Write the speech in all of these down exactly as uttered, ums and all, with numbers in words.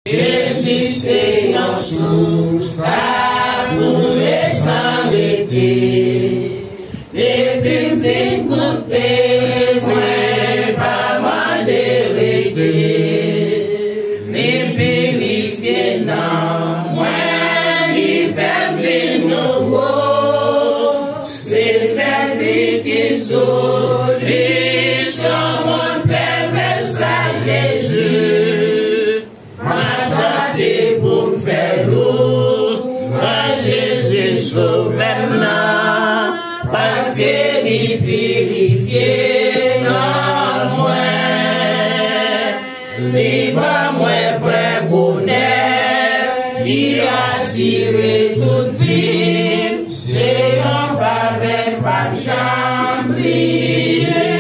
Jésus c'est en source, pour les s'arrêter. Et puis me goûter, moi pas m'en déréter. Me purifier non, moi il fait vie nouveau. C'est celle qui sauve, sur mon Père vers Jésus. Ma santé pour me faire l'eau, moi Jésus sauve-moi, parce qu'il est purifié dans moi. Libre moi vrai bonheur, qui assure toute vie, c'est un faveur pas chamblier.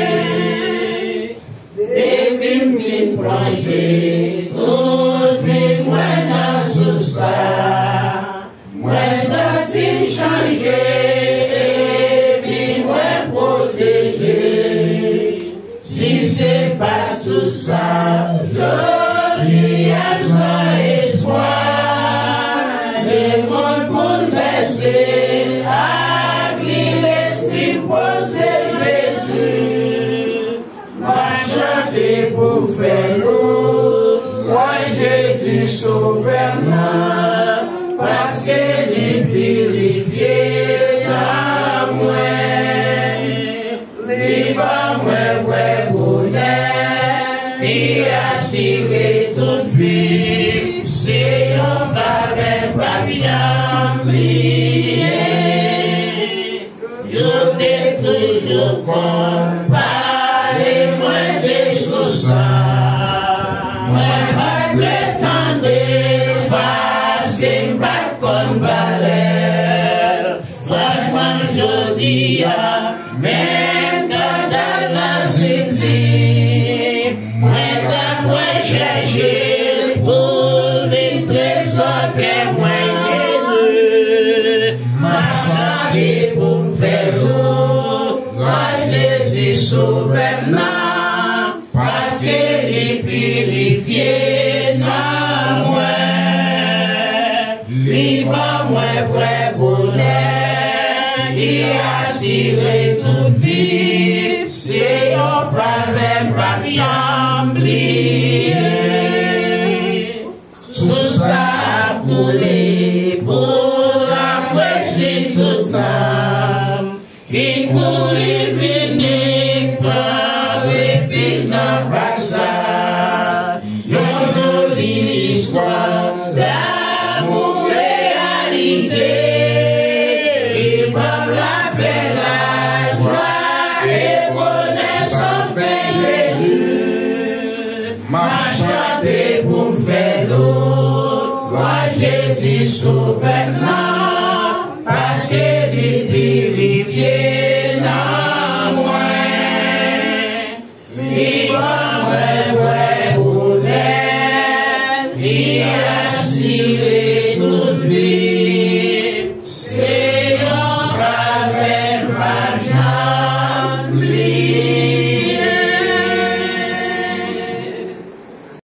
Et puis me plonger, toute vie moi dans ce stade, moi sorti changer, et puis moi protéger. Si c'est pas tout ça, je vis à sans espoir, le monde bouleversé, avec l'esprit posé Jésus. Ma chanter pour faire l'eau, moi Jésus sauve-moi, parce qu'il est purifié dans moi. Libre moi vrai bonheur, et assurer toute vie, c'est un faveur pas chamblier. Je t'ai toujours comparé, moi des choses ça. Moi pas prétendre, parce qu'il pas comme valeur. Franchement je dis, même quand dans la cité, moi t'as moi chercher pour les trésors que moi Jésus. Ma santé pour me faire l'eau, moi Jésus sauve-moi, parce qu'il est purifié dans moi. Libre moi vrai bonheur, et assurer toute vie, c'est un faveur pas chamblier. Sous ça a coulé pour rafraîchir toute âme, qui courit venir par les fils d'un passage. Une jolie histoire d'amour réalité, et par la paix, la joie et bonheur sans fin Jésus. Ma chanter pour me faire l'eau, moi Jésus sauve-moi.